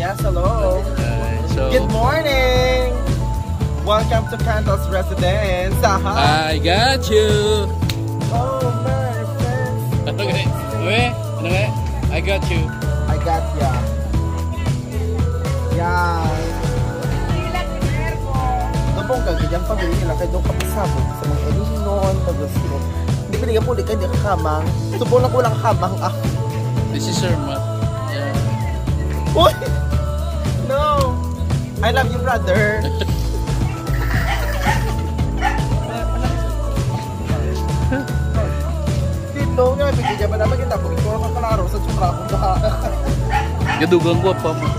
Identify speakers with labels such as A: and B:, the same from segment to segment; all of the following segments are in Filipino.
A: Yes, hello.
B: So,
A: Good morning. Welcome to Candle's residence.
B: I got you.
A: Oh, my friends.
B: Okay. Okay. I got you.
A: I got ya. Yan. Nabong kagigyan pamilya nila kayo kapasabog sa mga elinon, pag-asiro. Hindi pinigyan po, di kayo kamang. Subong lang ko lang kamang.
B: This is her mat. Yeah.
A: Uy! No! I love you, brother. Dito nga, bigyan ba naman kita? Kung ito ako kalaro sa tsura akong baka.
B: Gadugang ko pa mo.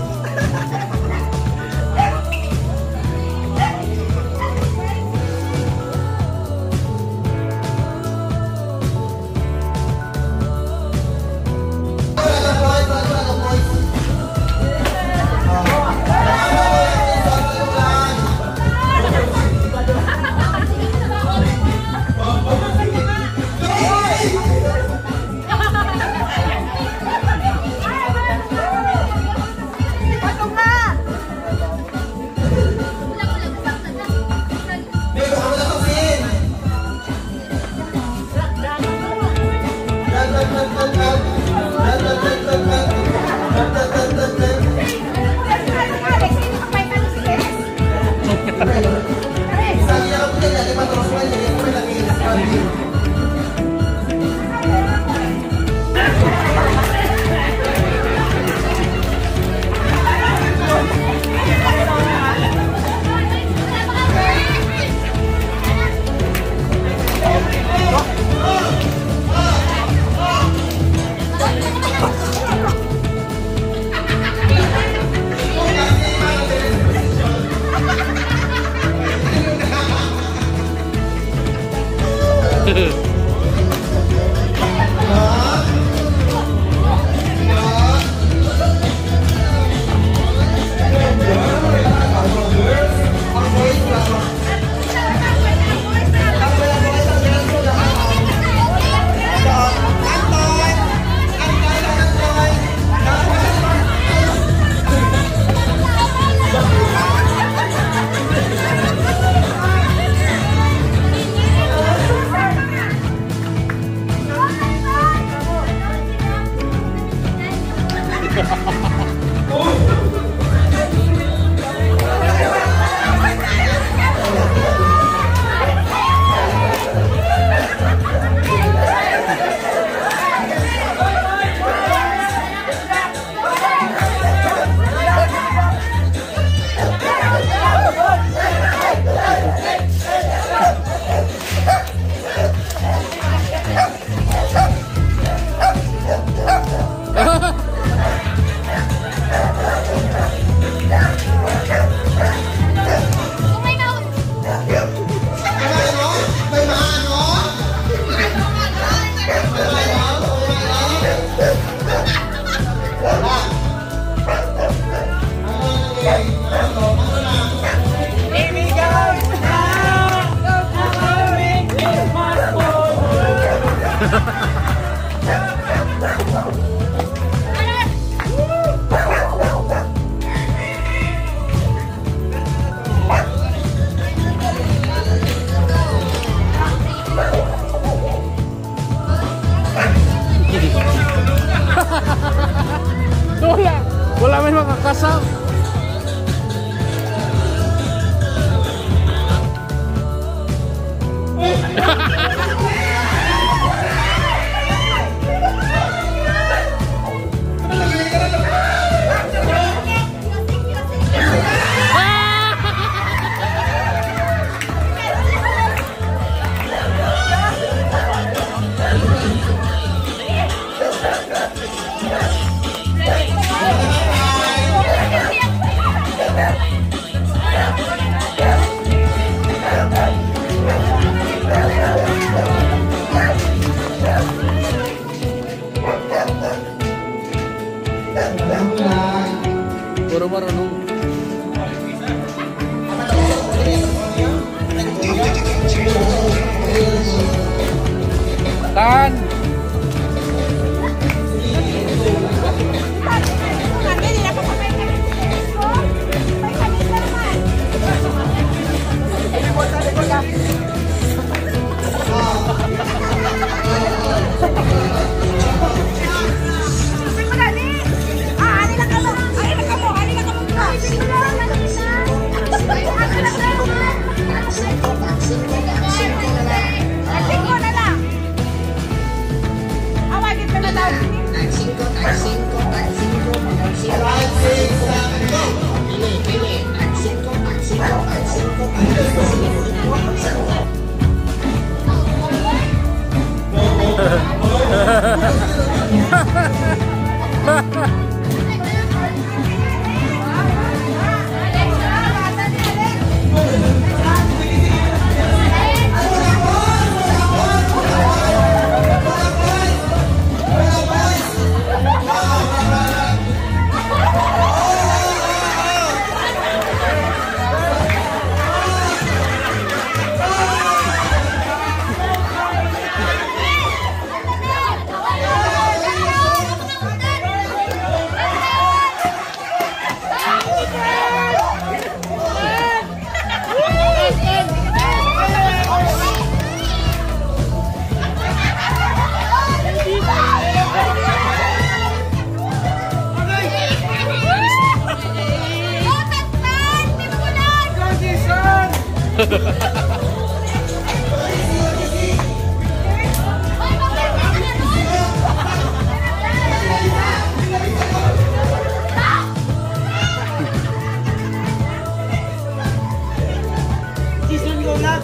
C: Wala may makakasam.
B: Puro marunong. Tan!
A: Season ko na.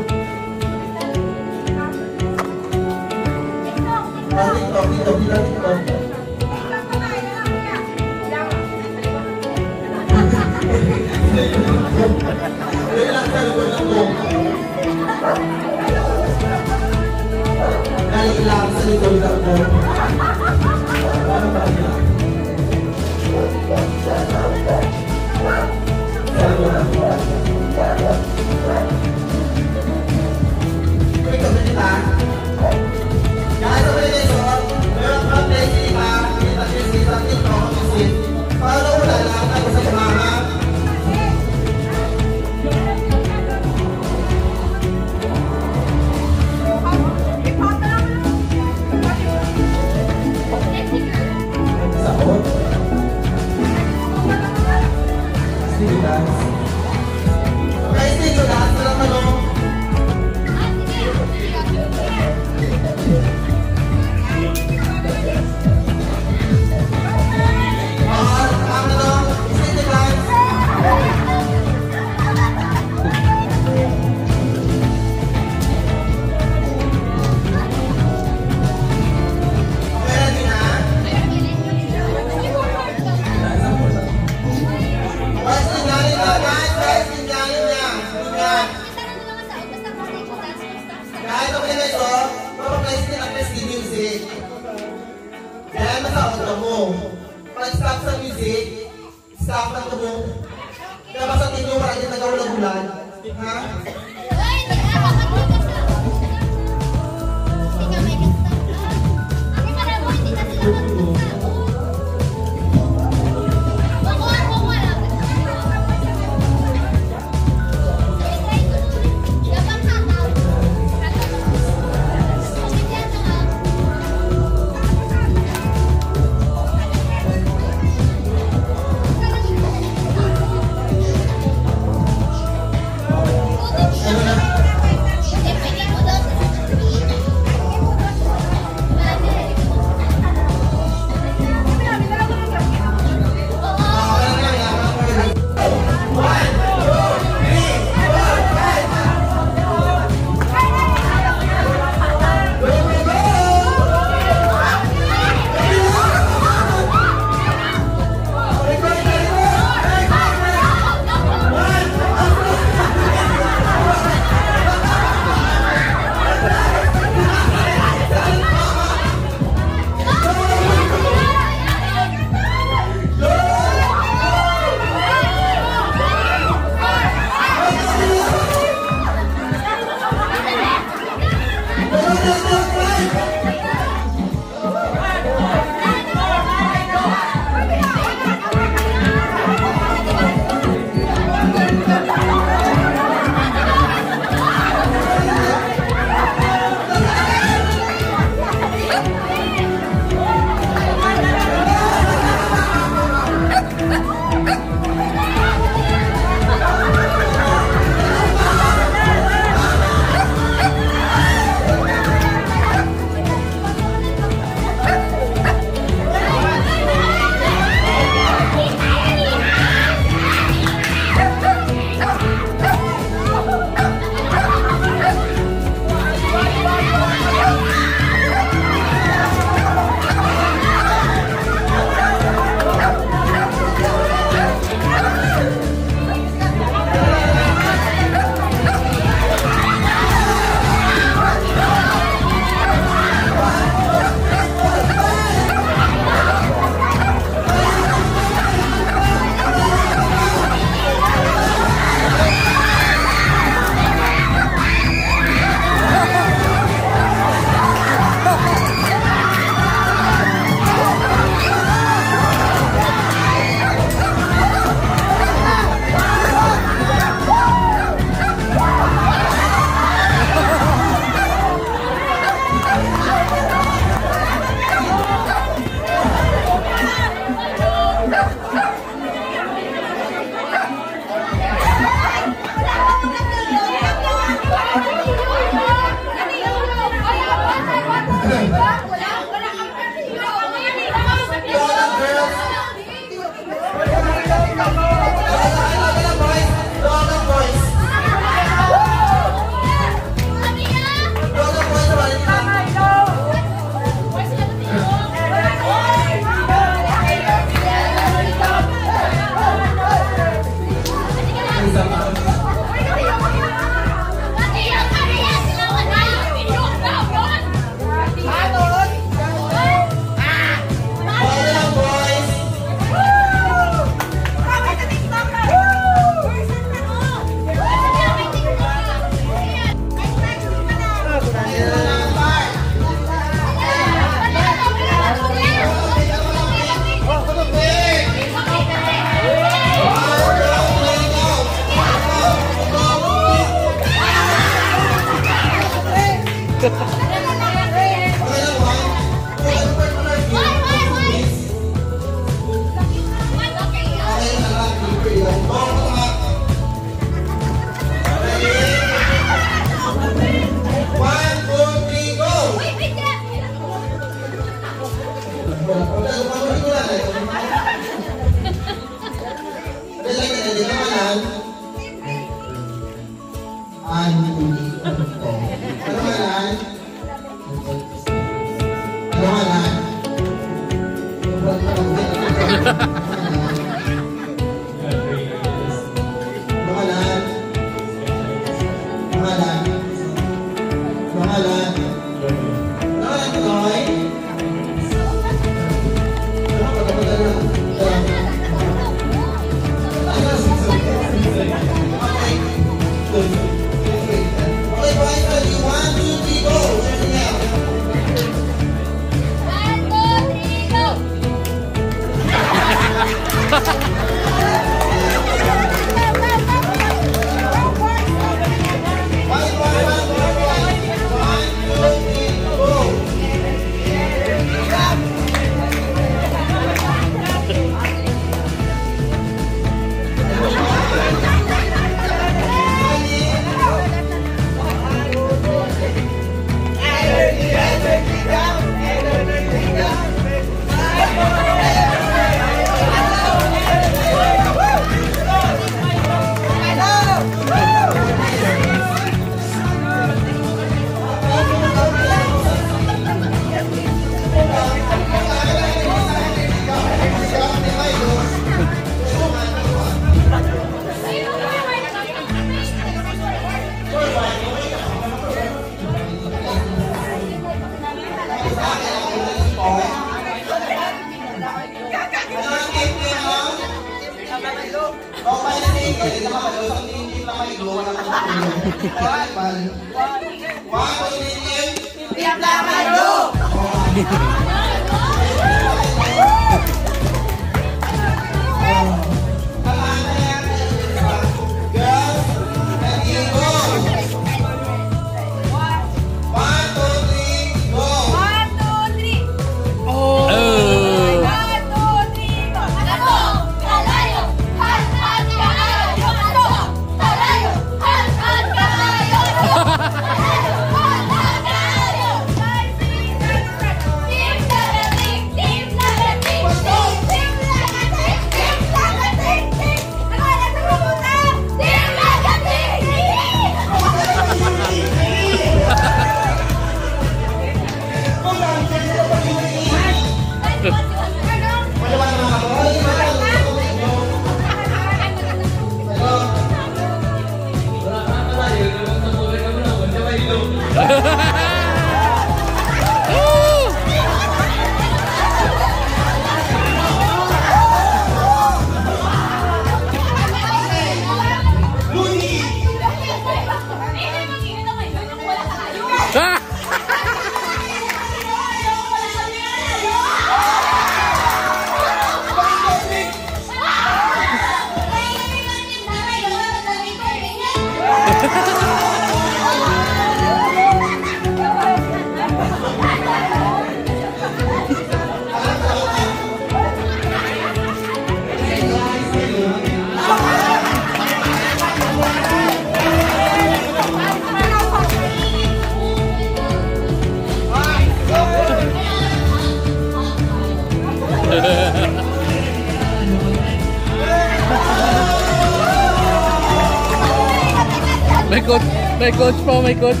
B: coach. May coach pa, may coach.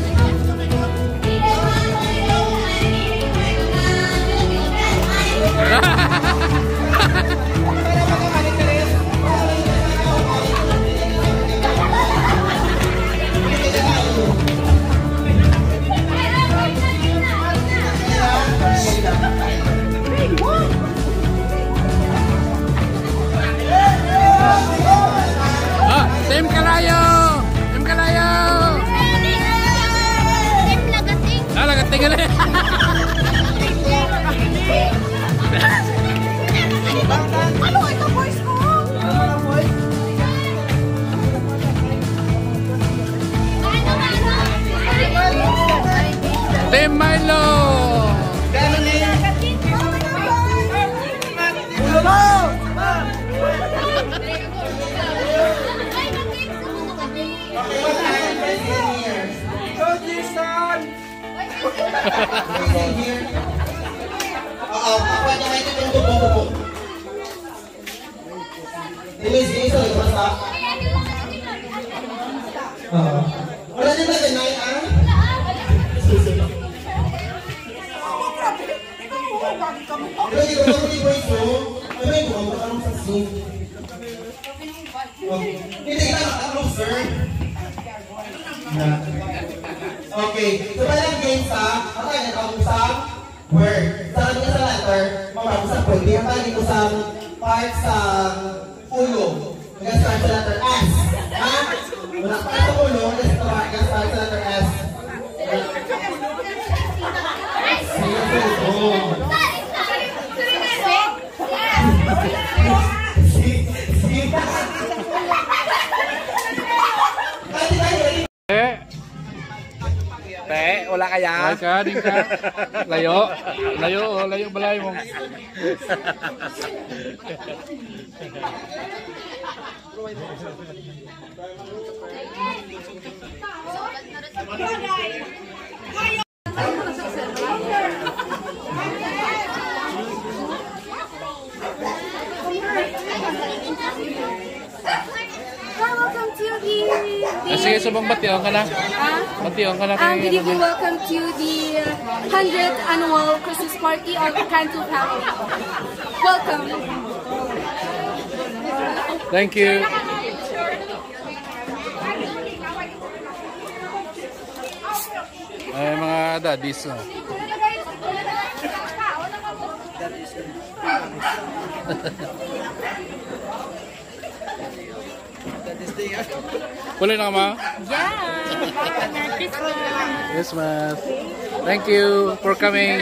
B: Tim Kalayo! Tim Kalayo!
C: Tim Lagating!
B: Ah, Lagating ka na.
C: Ano ito voice ko?
B: Tim Milo!
A: Ulo mo!
D: Wala din ba ganay, ah? Hindi ko naman yung voice mo. Ano yung buka mo? Anong sa Zoom? Hindi ka nakakalong, sir. Okay. So, parang games, ha? Ang tayo nakakusang word. Sa kanya sa letter, mamakusang pwede. Ang tayo kusang part sa ulo. Nag-start sa letter S. Ha? Wala pa sa ulo, nag-start sa letter S.
A: Te, wala kaya?
B: Ay ka, di ka. Layo. Layo, oh. Layo balay mo.
C: Welcome to the...
B: Sige, subang batiyon ka na. Batiyon ka na.
C: Good evening, welcome to the 100th annual Christmas party of Cantu family. Welcome.
B: Thank you. Ay, mga daddies. Oh. Puli na ka, ma?
C: Yeah! Christmas!
B: Christmas. Thank you for coming.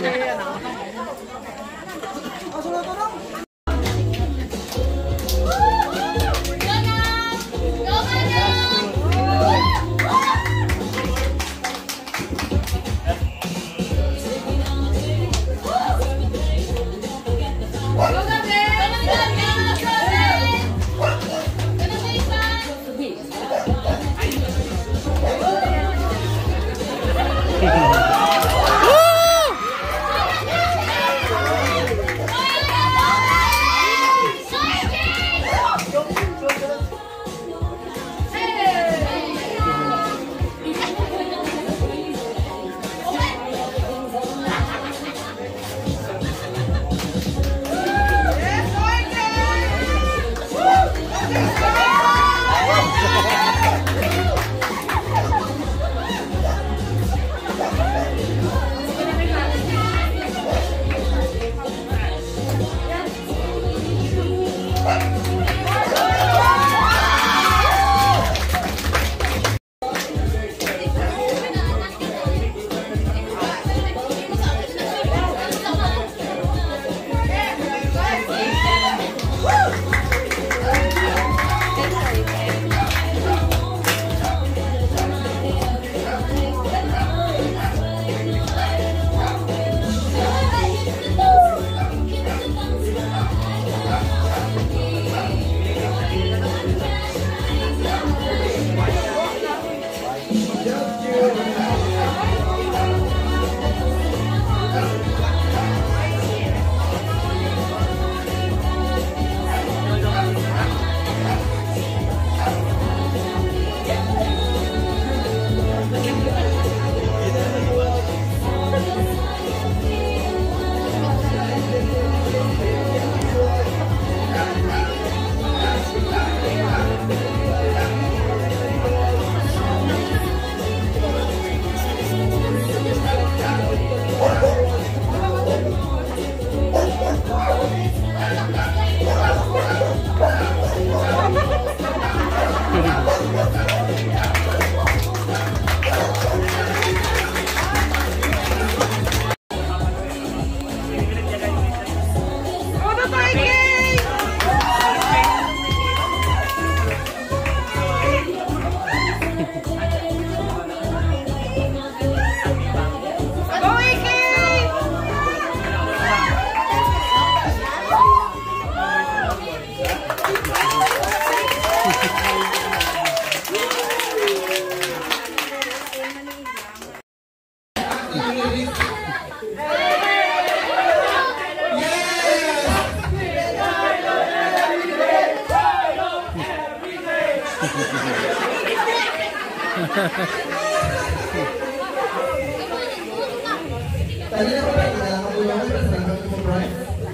D: Tadi na ba hindi na nakabulungan pero sa nagkakaroon mo, Brian?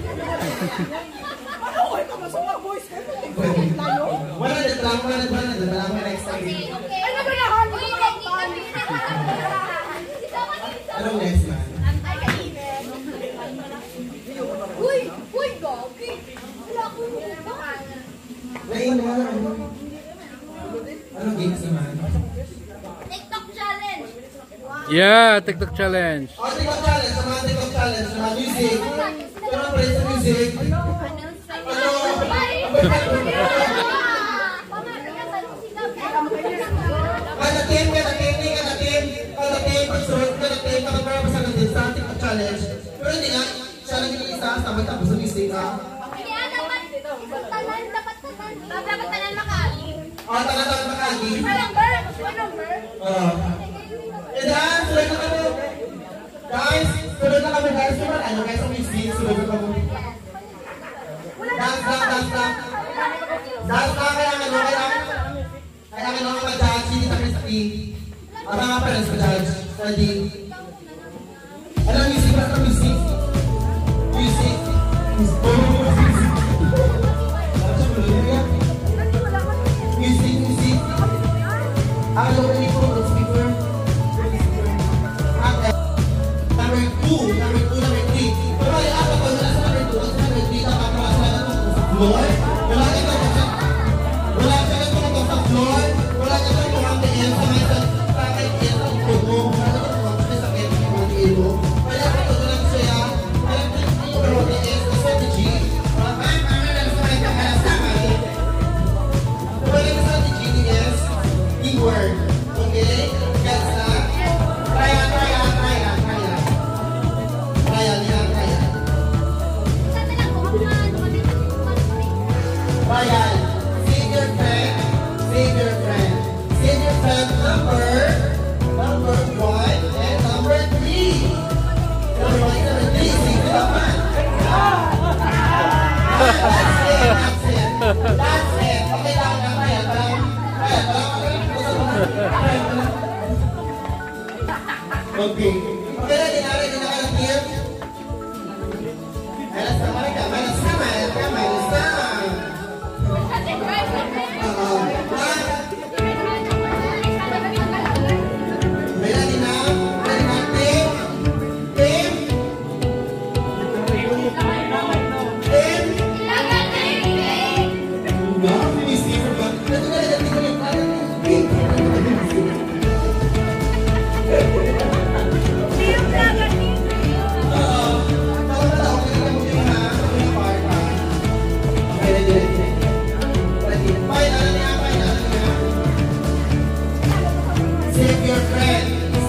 D: Wala na lang, wala na next time. Anong next man?
C: Uy, gogi. Wala ko
D: Nain mo na. Anong games naman?
C: TikTok challenge.
B: Yeah, TikTok challenge.
D: Oh, TikTok challenge. Sa mga TikTok challenge, sa mga music. Sa mga praise sa music. Challenge. Pero hindi nga, siya lang yung isa, sabay tapos sa music ha.
C: Kaya dapat tanan makali.
D: O, tanan makagi.
C: Number.
D: And then, sunod na kami. Guys, sunod na kami guys. Ano guys, sa music, sunod na kami. Dance lang. Kaya nga mga ka-judge, hindi kami sa team. Ang mga parents ka-judge, ready? Ano music? Basta music? Music? Music? Ang local ko, speaker. Number 2, number 3. Pero ay ako pag nasa number 2, at number 3, nakakasala na ito sa floor. Wala ka na ito sa floor. Wala ka na ito sa tiyan sa mga sakay tiyan sa tubo. Wala ka na ito sa sakay sa mga tiyan. Kaya ako ito lang siya. Kaya ito yung rote is the strategy. Kaya lang sa mga kakalasamay. Kaya yung strategy is keyword. Okay? Gets na? Try yan. Ryan, save your friend. Save your friend number 1 and number 3. Number 1 and number 3, save your naman. That's it. Okay lang na Ryan. Okay. Okay na, dinari ka ng team. Malas na. Save your friend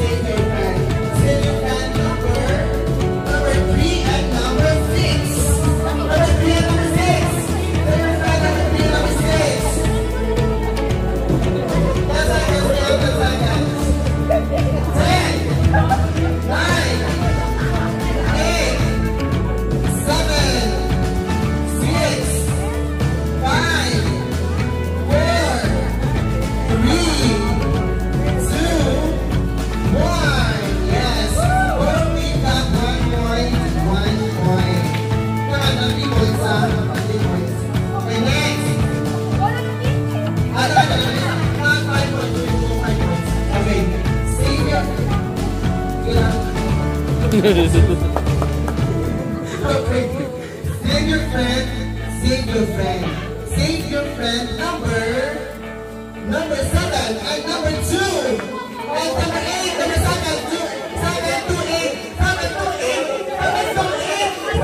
D: number 3 and number 6. Number 3 and number 6. Save your friend number 3 and number 6. That's like 10, 9, 8, 7, 6, 5, 4, 3, 1, yes. Follow me back 1 point. Naman ang 3 points ha. 3 points. Okay, next. Not 5 points. 5 points. Okay. Save your... Okay. Save your friend. Save your friend number 7 and number 2. And number 8, number 7, 2, 8, 7, 2, 8, 7, 2, 8, 7, 2, 8, 7, 2, 8, 7, 2, 8. 7, 2, 8.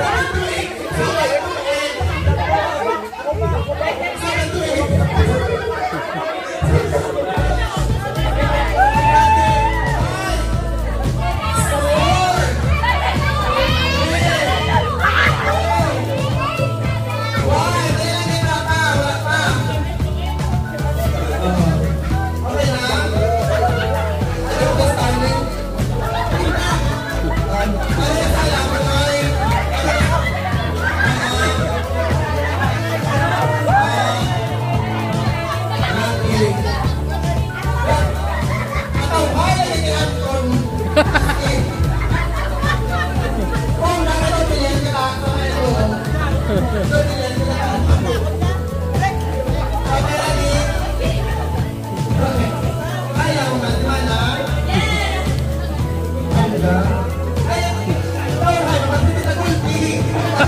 D: Okay na? Ano ba timing?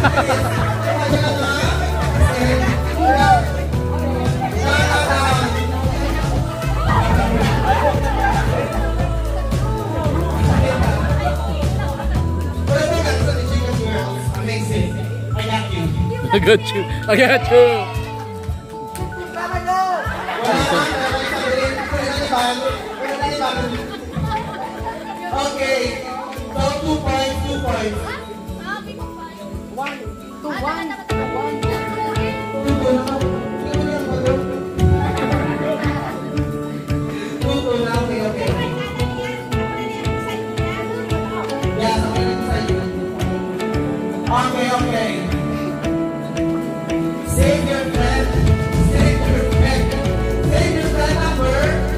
D: Amazing. I got you.
B: I got you. I got you.
D: Okay. So 2 points, 2 points.
C: 1 to 1.
D: Okay. Save your friend. Save your friend. Save your friend number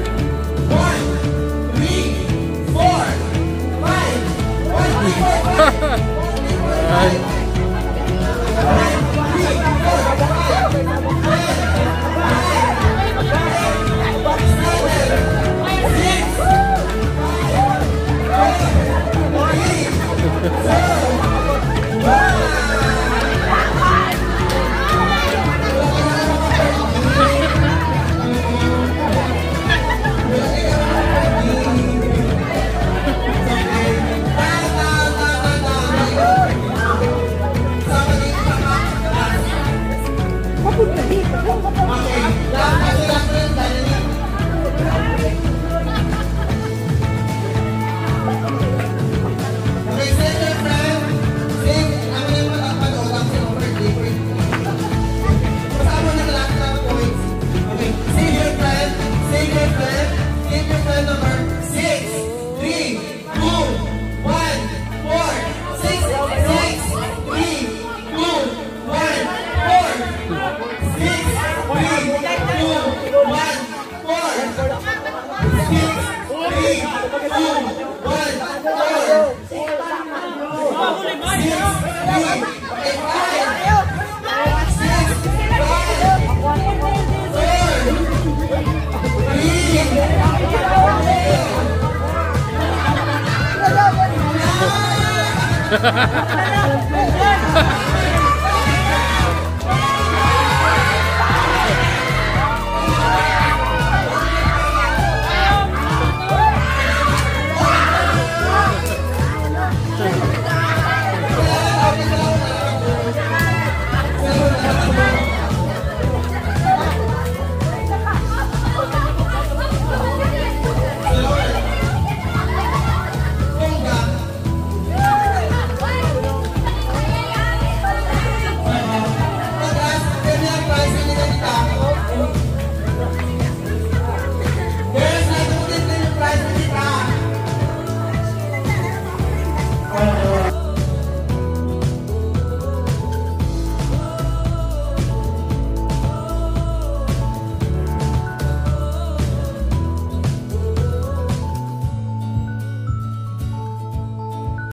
D: 1, 3, 4, 5. 1, 3, 4, 5. 1, 3, 4, 5. 1, 3, 4, 5.
C: 1